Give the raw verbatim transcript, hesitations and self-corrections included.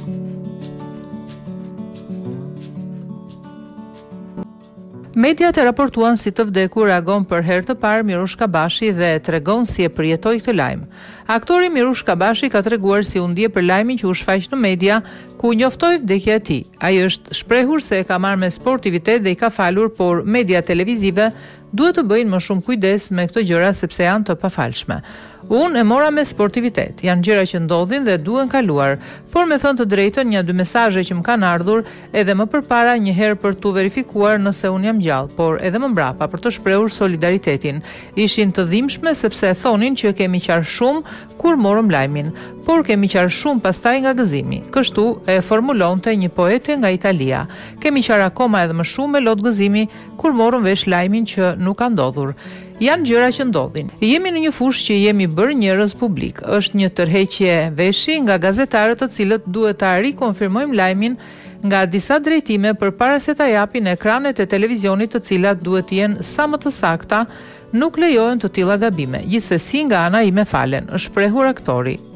Mediat e raportuan si të vdekur reagon për herë të parë Mirush Kabashi dhe tregon si e përjetoi këtë lajm. Aktori Mirush Kabashi ka treguar si u ndje për lajmin që u shfaq në media ku njoftoi vdekjen e tij. Ai është shprehur se e ka marrë me sportivitet dhe i ka falur, por media televizive duhet të bëjnë më shumë kujdes me këto gjëra sepse janë të pafalshme. Unë e mora me sportivitet, janë gjëra që ndodhin dhe duhen kaluar, por me thënë të drejtën një dy mesazhe që më kanë ardhur edhe më përpara një herë për tu verifikuar nëse unë jam gjallë, por edhe më mbrapa për të shprehur solidaritetin. Ishin të dhimbshme sepse thonin që kemi qarë shumë kur morëm lajmin, por kemi qarë shumë pastaj nga gëzimi. Kështu e formulonte një poete nga Italia. Kemi qarë akoma edhe më shumë me lot gëzimi kur morëm vesh lajmin që nuk ka ndodhur. Janë gjëra që ndodhin. Jemi në një fushë që jemi bërë njerëz publik. Është një tërheqje veshi nga gazetarët të cilët duhet ta rikonfirmojmë lajmin nga disa drejtime përpara se ta japin ekranet e televizionit, të cilat duhet të jenë sa më të sakta, nuk lejohen të tilla gabime. Gjithsesi nga ana ime falen, është shprehur aktori.